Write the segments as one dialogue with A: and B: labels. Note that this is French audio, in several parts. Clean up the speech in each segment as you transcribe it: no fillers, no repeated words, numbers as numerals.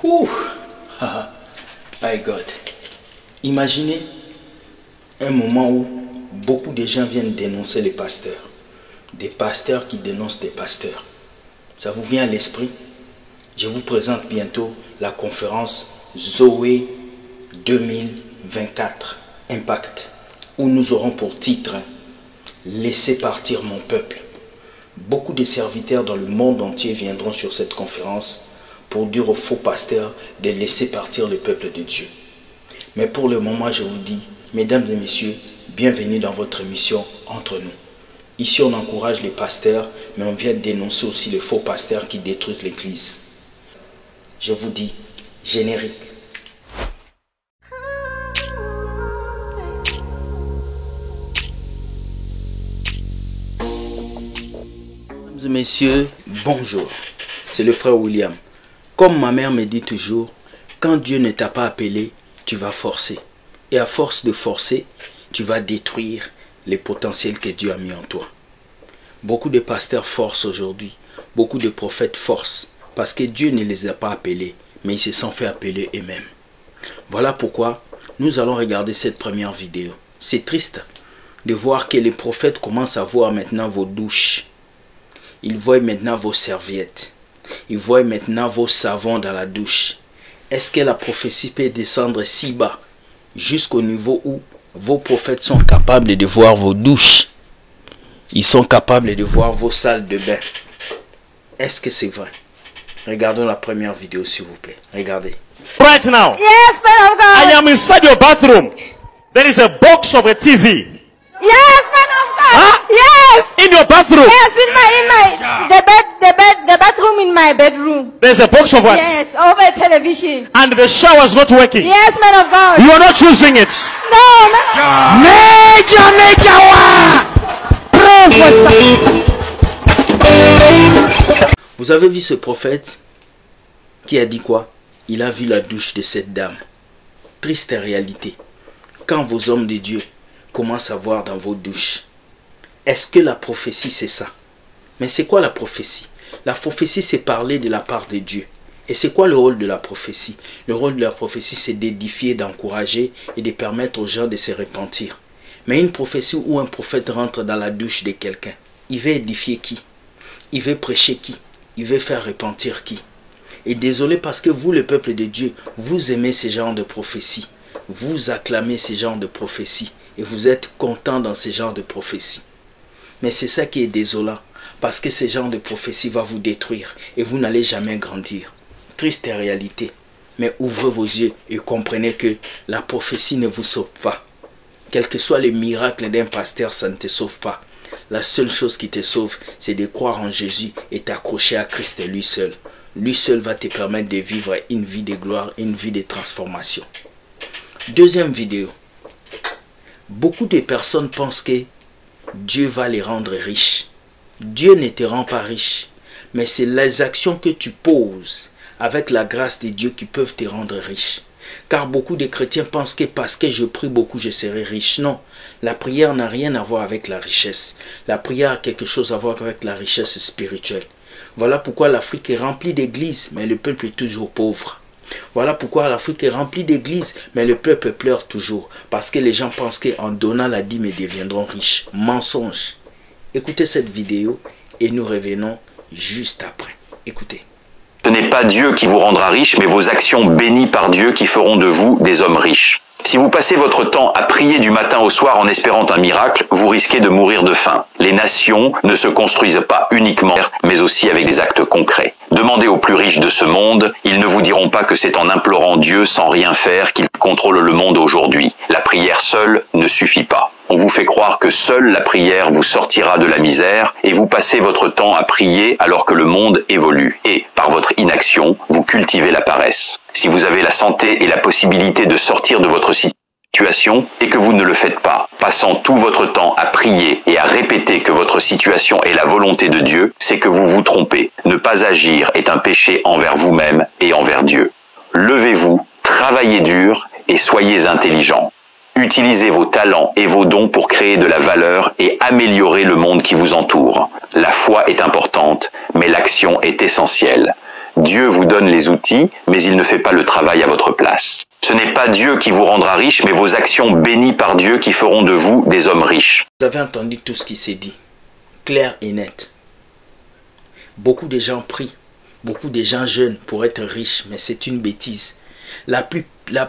A: Ouh. My God. Imaginez un moment où beaucoup de gens viennent dénoncer les pasteurs. Des pasteurs qui dénoncent des pasteurs. Ça vous vient à l'esprit? Je vous présente bientôt la conférence Zoé 2024 Impact, où nous aurons pour titre « Laissez partir mon peuple ». Beaucoup de serviteurs dans le monde entier viendront sur cette conférence pour dire aux faux pasteurs de laisser partir le peuple de Dieu. Mais pour le moment, je vous dis, mesdames et messieurs, bienvenue dans votre émission Entre nous. Ici, on encourage les pasteurs, mais on vient dénoncer aussi les faux pasteurs qui détruisent l'Église. Je vous dis, générique. Mesdames et messieurs, bonjour. C'est le frère William. Comme ma mère me dit toujours, quand Dieu ne t'a pas appelé, tu vas forcer. Et à force de forcer, tu vas détruire les potentiels que Dieu a mis en toi. Beaucoup de pasteurs forcent aujourd'hui. Beaucoup de prophètes forcent. Parce que Dieu ne les a pas appelés, mais ils se sont fait appeler eux-mêmes. Voilà pourquoi nous allons regarder cette première vidéo. C'est triste de voir que les prophètes commencent à voir maintenant vos douches. Ils voient maintenant vos serviettes. Ils voient maintenant vos savons dans la douche. Est-ce que la prophétie peut descendre si bas, jusqu'au niveau où vos prophètes sont capables de voir vos douches? Ils sont capables de voir vos salles de bain. Est-ce que c'est vrai? Regardons la première vidéo, s'il vous plaît. Regardez.
B: Right now,
C: Yes, man of God.
B: I am inside your bathroom. There is a box of a TV.
C: Yes, man of God.
B: Huh?
C: Yes.
B: In your bathroom,
C: Yes, the bathroom in my bedroom.
B: there's a box of what?
C: Yes, over television.
B: And the shower is not working.
C: Yes, man of God.
B: You are not using it.
C: No, man of God.
A: Vous avez vu ce prophète qui a dit quoi? Il a vu la douche de cette dame. Triste réalité. Quand vos hommes de Dieu commencent à voir dans vos douches, est-ce que la prophétie c'est ça? Mais c'est quoi la prophétie? La prophétie c'est parler de la part de Dieu. Et c'est quoi le rôle de la prophétie? Le rôle de la prophétie c'est d'édifier, d'encourager et de permettre aux gens de se repentir. Mais une prophétie où un prophète rentre dans la douche de quelqu'un, il veut édifier qui? Il veut prêcher qui? Il veut faire repentir qui? Et désolé parce que vous, le peuple de Dieu, vous aimez ce genre de prophétie. Vous acclamez ce genre de prophétie. Et vous êtes content dans ce genre de prophétie. Mais c'est ça qui est désolant. Parce que ce genre de prophétie va vous détruire. Et vous n'allez jamais grandir. Triste réalité. Mais ouvrez vos yeux et comprenez que la prophétie ne vous sauve pas. Quel que soit le miracle d'un pasteur, ça ne te sauve pas. La seule chose qui te sauve, c'est de croire en Jésus et t'accrocher à Christ lui seul. Lui seul va te permettre de vivre une vie de gloire, une vie de transformation. Deuxième vidéo. Beaucoup de personnes pensent que Dieu va les rendre riches. Dieu ne te rend pas riche, mais c'est les actions que tu poses avec la grâce de Dieu qui peuvent te rendre riche. Car beaucoup de chrétiens pensent que parce que je prie beaucoup, je serai riche. Non, la prière n'a rien à voir avec la richesse. La prière a quelque chose à voir avec la richesse spirituelle. Voilà pourquoi l'Afrique est remplie d'églises, mais le peuple est toujours pauvre. Voilà pourquoi l'Afrique est remplie d'églises, mais le peuple pleure toujours. Parce que les gens pensent qu'en donnant la dîme, ils deviendront riches. Mensonge. Écoutez cette vidéo et nous revenons juste après. Écoutez.
D: Ce n'est pas Dieu qui vous rendra riche, mais vos actions bénies par Dieu qui feront de vous des hommes riches. Si vous passez votre temps à prier du matin au soir en espérant un miracle, vous risquez de mourir de faim. Les nations ne se construisent pas uniquement, mais aussi avec des actes concrets. Demandez aux plus riches de ce monde, ils ne vous diront pas que c'est en implorant Dieu sans rien faire qu'il contrôle le monde aujourd'hui. La prière seule ne suffit pas. On vous fait croire que seule la prière vous sortira de la misère et vous passez votre temps à prier alors que le monde évolue. Et, par votre inaction, vous cultivez la paresse. Si vous avez la santé et la possibilité de sortir de votre situation et que vous ne le faites pas, passant tout votre temps à prier et à répéter que votre situation est la volonté de Dieu, c'est que vous vous trompez. Ne pas agir est un péché envers vous-même et envers Dieu. Levez-vous, travaillez dur et soyez intelligents. Utilisez vos talents et vos dons pour créer de la valeur et améliorer le monde qui vous entoure. La foi est importante, mais l'action est essentielle. Dieu vous donne les outils, mais il ne fait pas le travail à votre place. Ce n'est pas Dieu qui vous rendra riche, mais vos actions bénies par Dieu qui feront de vous des hommes riches.
A: Vous avez entendu tout ce qui s'est dit, clair et net. Beaucoup de gens prient, beaucoup de gens jeûnent pour être riches, mais c'est une bêtise. La plus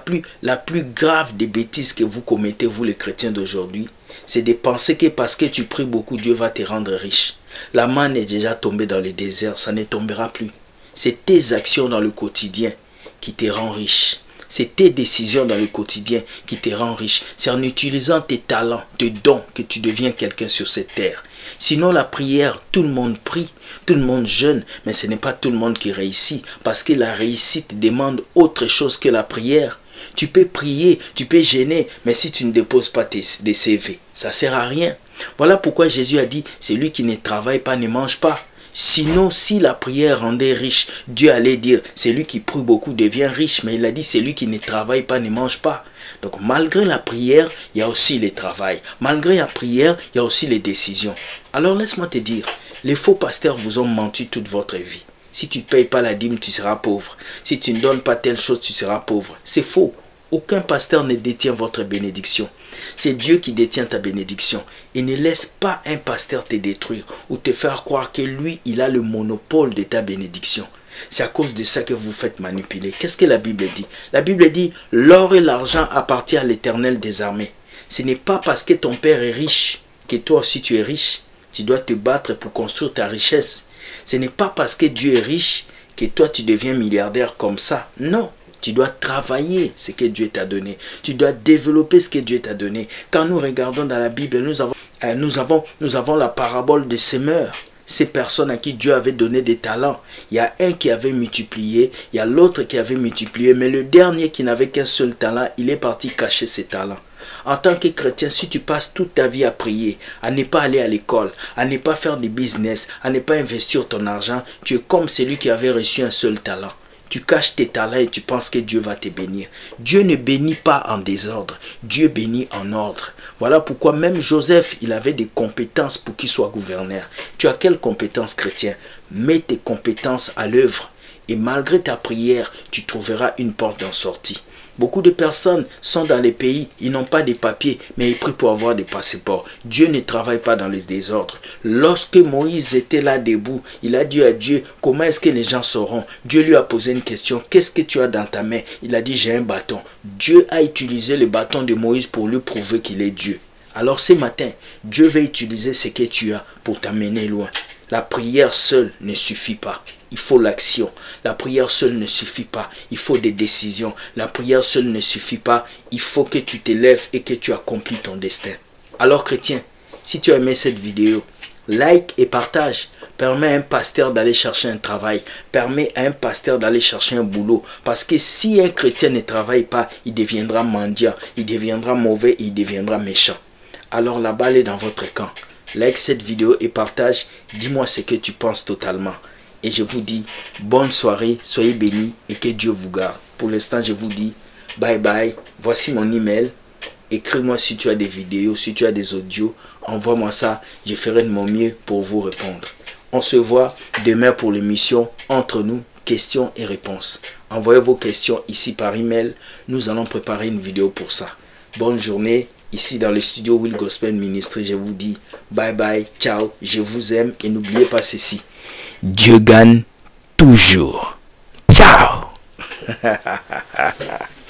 A: grave des bêtises que vous commettez, vous les chrétiens d'aujourd'hui, c'est de penser que parce que tu pries beaucoup, Dieu va te rendre riche. La manne est déjà tombée dans le désert, ça ne tombera plus. C'est tes actions dans le quotidien qui te rendent riche. C'est tes décisions dans le quotidien qui te rendent riche. C'est en utilisant tes talents, tes dons que tu deviens quelqu'un sur cette terre. Sinon la prière, tout le monde prie, tout le monde jeûne, mais ce n'est pas tout le monde qui réussit. Parce que la réussite demande autre chose que la prière. Tu peux prier, tu peux jeûner, mais si tu ne déposes pas des CV, ça ne sert à rien. Voilà pourquoi Jésus a dit, celui qui ne travaille pas ne mange pas. Sinon, si la prière rendait riche, Dieu allait dire, celui qui prie beaucoup devient riche. Mais il a dit, celui qui ne travaille pas ne mange pas. Donc, malgré la prière, il y a aussi le travail. Malgré la prière, il y a aussi les décisions. Alors, laisse-moi te dire, les faux pasteurs vous ont menti toute votre vie. Si tu ne payes pas la dîme, tu seras pauvre. Si tu ne donnes pas telle chose, tu seras pauvre. C'est faux. Aucun pasteur ne détient votre bénédiction. C'est Dieu qui détient ta bénédiction. Et ne laisse pas un pasteur te détruire ou te faire croire que lui, il a le monopole de ta bénédiction. C'est à cause de ça que vous faites manipuler. Qu'est-ce que la Bible dit? La Bible dit, l'or et l'argent appartiennent à l'Éternel des armées. Ce n'est pas parce que ton père est riche que toi aussi tu es riche. Tu dois te battre pour construire ta richesse. Ce n'est pas parce que Dieu est riche que toi tu deviens milliardaire comme ça. Non. Tu dois travailler ce que Dieu t'a donné. Tu dois développer ce que Dieu t'a donné. Quand nous regardons dans la Bible, nous avons la parabole des semeurs. Ces personnes à qui Dieu avait donné des talents. Il y a un qui avait multiplié, il y a l'autre qui avait multiplié. Mais le dernier qui n'avait qu'un seul talent, il est parti cacher ses talents. En tant que chrétien, si tu passes toute ta vie à prier, à ne pas aller à l'école, à ne pas faire des business, à ne pas investir ton argent, tu es comme celui qui avait reçu un seul talent. Tu caches tes talents et tu penses que Dieu va te bénir. Dieu ne bénit pas en désordre. Dieu bénit en ordre. Voilà pourquoi même Joseph, il avait des compétences pour qu'il soit gouverneur. Tu as quelles compétences, chrétien? Mets tes compétences à l'œuvre. Et malgré ta prière, tu trouveras une porte d'en sortie. Beaucoup de personnes sont dans les pays, ils n'ont pas de papiers, mais ils prient pour avoir des passeports. Dieu ne travaille pas dans les désordres. Lorsque Moïse était là debout, il a dit à Dieu, comment est-ce que les gens sauront? Dieu lui a posé une question, qu'est-ce que tu as dans ta main? Il a dit, j'ai un bâton. Dieu a utilisé le bâton de Moïse pour lui prouver qu'il est Dieu. Alors ce matin, Dieu va utiliser ce que tu as pour t'amener loin. La prière seule ne suffit pas. Il faut l'action. La prière seule ne suffit pas. Il faut des décisions. La prière seule ne suffit pas. Il faut que tu t'élèves et que tu accomplis ton destin. Alors chrétien, si tu as aimé cette vidéo, like et partage. Permets à un pasteur d'aller chercher un travail. Permets à un pasteur d'aller chercher un boulot. Parce que si un chrétien ne travaille pas, il deviendra mendiant, il deviendra mauvais et il deviendra méchant. Alors la balle est dans votre camp. Like cette vidéo et partage. Dis-moi ce que tu penses totalement. Et je vous dis bonne soirée, soyez bénis et que Dieu vous garde. Pour l'instant, je vous dis bye bye. Voici mon email. Écris-moi si tu as des vidéos, si tu as des audios. Envoie-moi ça. Je ferai de mon mieux pour vous répondre. On se voit demain pour l'émission Entre nous, questions et réponses. Envoyez vos questions ici par email. Nous allons préparer une vidéo pour ça. Bonne journée. Ici dans le studio Will Gospel Ministry, je vous dis bye bye, ciao, je vous aime et n'oubliez pas ceci. Dieu gagne toujours. Ciao.